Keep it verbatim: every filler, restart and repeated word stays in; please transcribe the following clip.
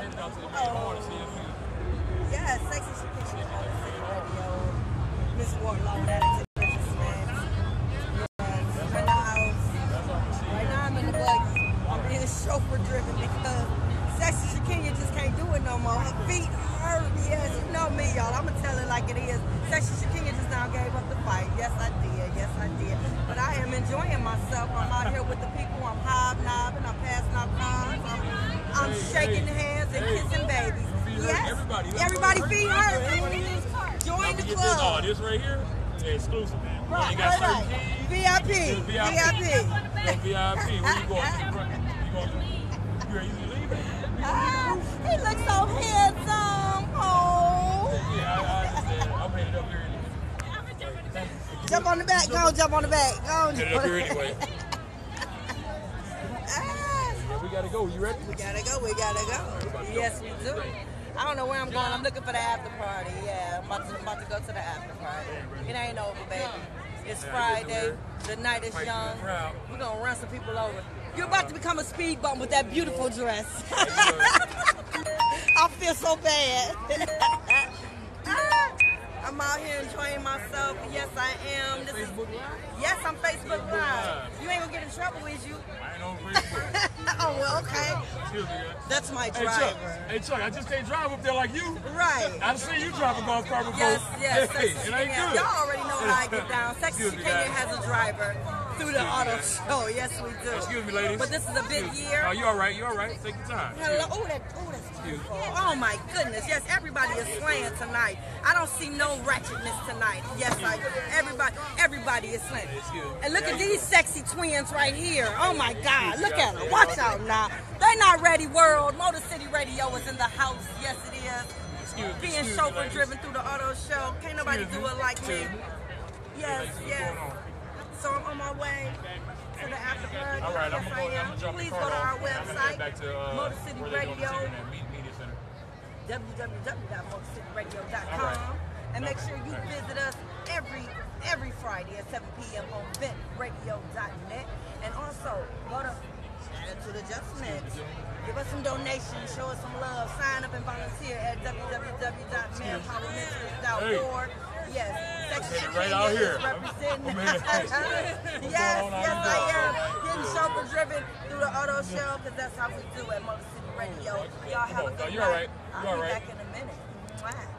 headed out to the main hall to see if you. Yes, Sexy Shakenya on the City Radio. Miss Warlow, that is a business man. Yes, I'm in the house. Right now I'm in the buggy. I'm being chauffeur driven because Sexy Shakenya just can't do it no more. Her feet hurt. Yes, you know me, y'all. I'm going to tell it like it is. Sexy Shakenya just now gave up the fight. Yes, I did. Yes, I did. But I am enjoying myself. I'm out here with the people. I'm hobnobbing. I'm passing out cards. I'm, I'm shaking hands and kissing babies. Yes. Everybody, everybody feet hurt. Join the club. Oh, this right here is exclusive, man. Right, You got right, certain right. V I P. V I P. V I P. Where you going? You going? You ready to leave? Ah, he looks so handsome. Oh. Yeah, I, I understand. I'm headed up here anyway. Jump on the back. Go on, jump on the back. Go on. Headed up here anyway. Ah. Yeah, we gotta go. You ready? We gotta go. We gotta go. Yes, we do. I don't know where I'm going. I'm looking for the after party. Yeah, I'm about to, about to go to the after party. It ain't over, baby. It's Friday. The night is young. We're gonna run some people over. You're about to become a speed bump with that beautiful dress. I feel so bad. I'm out here enjoying myself. Yes, I am. This is, yes, I'm Facebook Live. You ain't gonna get in trouble, is you? I ain't on Facebook. Oh, well, okay. Excuse me, guys. That's my Hey driver. Chuck, hey Chuck, I just can't drive up there like you. Right. I've seen you drive a golf cart before. Yes, yes. Hey, Sexy it ain't Shakenya. good. Y'all already know how I get down. Sexy Excuse me, Shakenya guys. has a driver through the auto show. Yes, we do. Excuse me, ladies. But this is a big Excuse me. year. Oh, you all right? You all right? Take your time. Hello. Oh, that, oh, that's beautiful. Oh, my goodness. Yes, everybody is slaying tonight. I don't see no ratchetness tonight. Yes, I everybody everybody is slaying. And look at these sexy twins right here. Oh, my God. Look at them. Watch out now. They not ready, world. Motor City Radio is in the house. Yes, it is. Excuse me. Being Excuse chauffeur me, driven through the auto show. Can't nobody do it like me. Yes, yes. So I'm on my way to the after party. All right, yes, I'm I gonna, am. I'm gonna drop Please the go car to our off. I'm gonna website, head back to uh, Motor City where they go Radio, to see that media media center. w w w dot motor city radio dot com, All right. and make sure you visit us every every Friday at seven p m on vent radio dot net, and also go to Attitude Adjustment. Give us some donations, show us some love, sign up and volunteer at w w w dot men parliamentary dot org. Yes, Sexy Hey, right out here. representing. I'm yes, yes, I am. Getting chauffeur driven through the auto show because that's how we do at Motor City Radio. Y'all have a good You night. all right? You I'll all be right? back in a minute. Mwah.